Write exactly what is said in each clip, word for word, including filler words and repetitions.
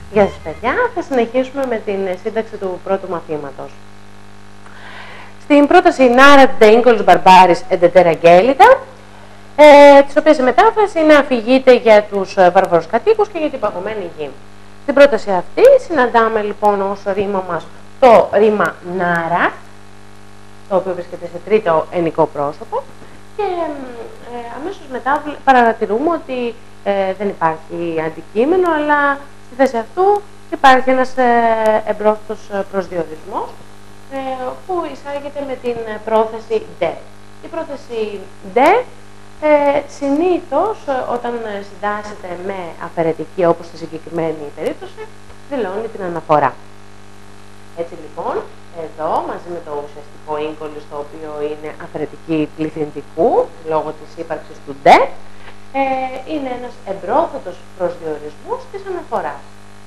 Γεια σας παιδιά, θα συνεχίσουμε με την σύνταξη του πρώτου μαθήματος. Στην πρόταση Narrat de Incolis Barbaris et de Terra Gelida, ε, της οποίας η μετάφραση είναι αφηγείται για τους βάρβαρους κατοίκους και για την παγωμένη γη. Στην πρόταση αυτή συναντάμε λοιπόν ως ρήμα μας το ρήμα Narrat, το οποίο βρίσκεται σε τρίτο ενικό πρόσωπο και ε, αμέσως μετά παρατηρούμε ότι ε, δεν υπάρχει αντικείμενο, αλλά στη θέση αυτού υπάρχει ένας ε, εμπρόθετος προσδιορισμός ε, που εισάγεται με την πρόθεση de. Η πρόθεση de ε, συνήθως όταν συντάσσεται με αφαιρετική, όπως στη συγκεκριμένη περίπτωση, δηλώνει την αναφορά. Έτσι λοιπόν, εδώ μαζί με το ουσιαστικό ίγκολις, το οποίο είναι αφαιρετική πληθυντικού λόγω της ύπαρξης του de, ε, είναι ένας εμπρόθετος προσδιορισμός της αναφοράς.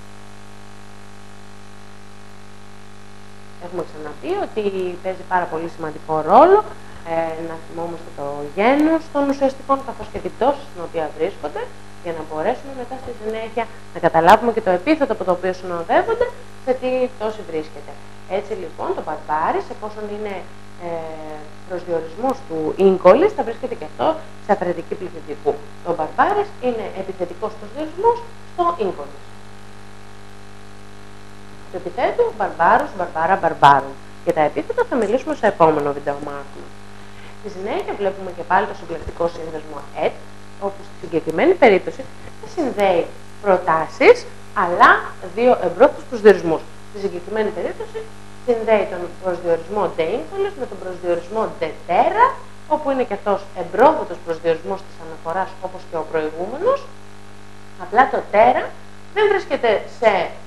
Έχουμε ξαναπεί ότι παίζει πάρα πολύ σημαντικό ρόλο ε, να θυμόμαστε το γένος των ουσιαστικών καθώς και την πτώση στην οποία βρίσκονται, για να μπορέσουμε μετά στη συνέχεια να καταλάβουμε και το επίθετο από το οποίο συνοδεύονται σε τι πτώση βρίσκεται. Έτσι λοιπόν το Barbaris, εφόσον είναι ε, προσδιορισμός του ίγκολις, θα βρίσκεται και αυτό σε αφαιρετική πληθυντικού. Το Barbaris είναι επιθετικός προσδιορισμός στο ίγκολις. Το επιθέτου Barbarus, Barbara, Barbarum. Για τα επίθετα θα μιλήσουμε σε επόμενο βίντεο μάθημα. Στη συνέχεια βλέπουμε και πάλι το συμπληκτικό σύνδεσμο et, όπου στη συγκεκριμένη περίπτωση θα συνδέει προτάσεις, αλλά δύο εμπρόθετους προσδιορισμούς. Στη συγκεκριμένη περίπτωση συνδέει τον προσδιορισμό de Incolis με τον προσδιορισμό de Terra, όπου είναι και αυτός εμπρόθετος προσδιορισμός της αναφοράς όπως και ο προηγούμενος. Απλά το Terra δεν βρίσκεται σε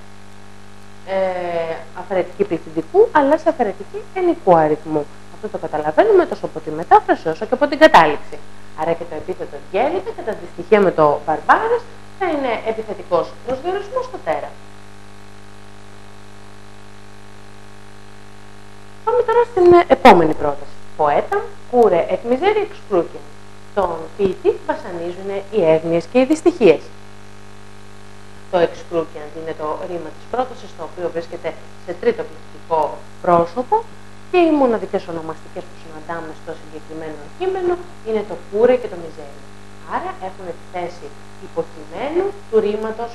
ε, αφαιρετική πληθυντικού, αλλά σε αφαιρετική ενικού αριθμού. Αυτό το καταλαβαίνουμε τόσο από τη μετάφραση όσο και από την κατάληξη. Άρα και το επίθετο Gelida, κατά τη στοιχεία με το Barbaris, θα είναι επιθετικός προσδιορισμός στο Terra. Πάμε τώρα στην επόμενη πρόταση. Poetam cure et miseri excruciam. Τον ποιητή βασανίζουν οι έγνοιες και οι δυστυχίες. Το excruciam είναι το ρήμα της πρότασης, το οποίο βρίσκεται σε τρίτο πληθυντικό πρόσωπο και οι μοναδικές ονομαστικές που συναντάμε στο συγκεκριμένο κείμενο είναι το cure και το miseri. Άρα έχουν τη θέση υποκειμένου του ρήματος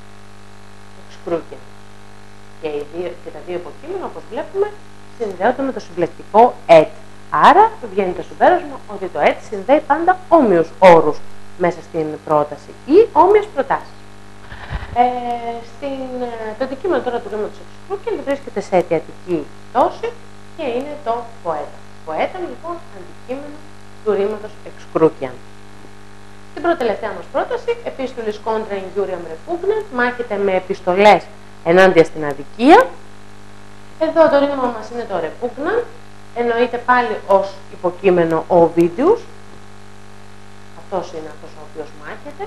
excruciam. Και, και τα δύο υποκείμενα, όπως βλέπουμε, συνδέονται με το συμπλεκτικό et. Άρα βγαίνει το συμπέρασμα ότι το et συνδέει πάντα όμοιους όρους μέσα στην πρόταση ή όμοιες προτάσεις. Ε, στην, το αντικείμενο τώρα του ρήματος excruciam βρίσκεται σε αιτιατική πτώση και είναι το poetam. Poetam λοιπόν αντικείμενο του ρήματος excruciam. Στην πρώτη τελευταία μας πρόταση, επίστολης contra injuriam repugnant, μάχεται με επιστολές ενάντια στην αδικία. Εδώ το ρήμα μας είναι το repugnant, εννοείται πάλι ως υποκείμενο ο Ovidius. Αυτός είναι αυτός ο οποίος μάχεται.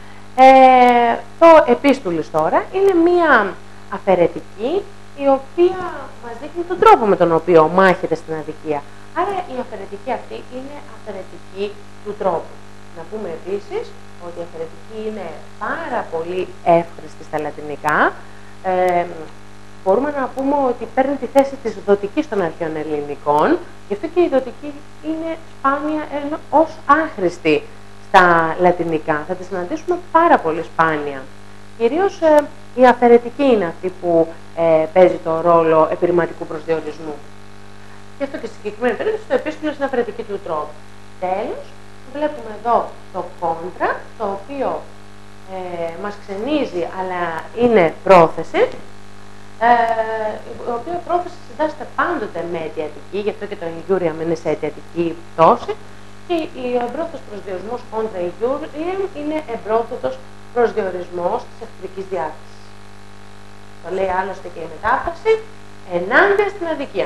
Ε, το επίστολης τώρα είναι μία αφαιρετική, η οποία μας δείχνει τον τρόπο με τον οποίο μάχεται στην αδικία. Άρα η αφαιρετική αυτή είναι αφαιρετική του τρόπου. Να πούμε επίσης ότι η αφαιρετική είναι πάρα πολύ εύχρηστη στα λατινικά. Ε, μπορούμε να πούμε ότι παίρνει τη θέση της δοτικής των αρχαίων ελληνικών, γι' αυτό και η δοτική είναι σπάνια ως άχρηστη στα λατινικά. Θα τη συναντήσουμε πάρα πολύ σπάνια. Κυρίως ε, η αφαιρετική είναι αυτή που ε, παίζει το ρόλο επιρρηματικού προσδιορισμού. Γι' αυτό και στη συγκεκριμένη περίπτωση το επίστολος είναι αφαιρετική του τρόπου. Τέλος, βλέπουμε εδώ το κόντρα, το οποίο ε, μας ξενίζει αλλά είναι πρόθεση, ε, η οποία πρόθεση συντάσσεται πάντοτε με αιτιατική, γι' αυτό και το injuriam είναι σε αιτιατική πτώση, και ο εμπρόθετος προσδιορισμός contra injuriam είναι εμπρόθετος προσδιορισμός της εχθρικής διάκρισης. Το λέει άλλωστε και η μετάφραση, ενάντια στην αδικία.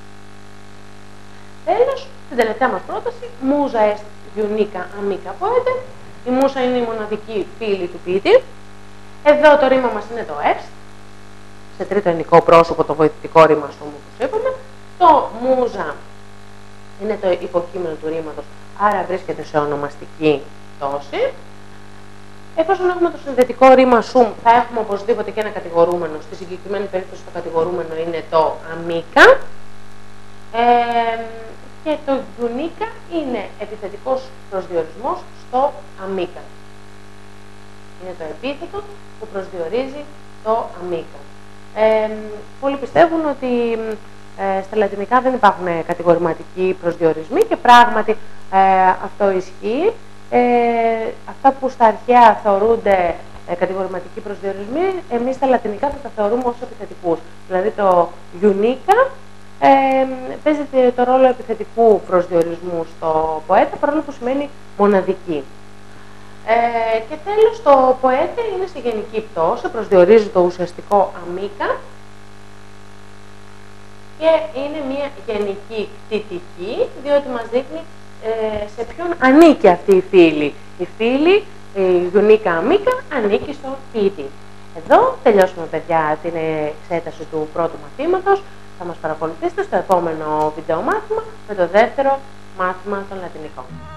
Τέλος, στην τελευταία μας πρόταση, musa est unica amica poete. Η μούσα είναι η μοναδική φίλη του ποιητή. Εδώ το ρήμα μας είναι το est, σε τρίτο ενικό πρόσωπο το βοηθητικό ρήμα στο μου, όπως είπαμε. Το musa είναι το υποκείμενο του ρήματος, άρα βρίσκεται σε ονομαστική πτώση. Εφόσον έχουμε το συνδετικό ρήμα σουμ, θα έχουμε οπωσδήποτε και ένα κατηγορούμενο. Στη συγκεκριμένη περίπτωση το κατηγορούμενο είναι το αμίκα. Ε, και το γιουνίκα είναι επιθετικός προσδιορισμός στο αμίκα. Είναι το επίθετο που προσδιορίζει το αμίκα. Ε, πολλοί πιστεύουν ότι ε, στα λατινικά δεν υπάρχουν κατηγορηματικοί προσδιορισμοί και πράγματι ε, αυτό ισχύει. Ε, αυτά που στα αρχαία θεωρούνται ε, κατηγορηματικοί προσδιορισμοί, εμείς στα λατινικά θα τα θεωρούμε ως επιθετικούς. Δηλαδή το γιουνίκα ε, παίζει το ρόλο επιθετικού προσδιορισμού στο ποέτα, παρόλο που σημαίνει μοναδική. Ε, και τέλος, το ποέτα είναι σε γενική πτώση, προσδιορίζει το ουσιαστικό αμίκα και είναι μια γενική κτητική, διότι μας δείχνει ε, σε ποιον ανήκει αυτή η φύλη. Η φύλη, η γιουνίκα αμίκα, ανήκει στον ποιητή. Εδώ τελειώσουμε, παιδιά, την εξέταση του πρώτου μαθήματος. Θα μας παρακολουθήσετε στο επόμενο βίντεο μάθημα με το δεύτερο μάθημα των λατινικών.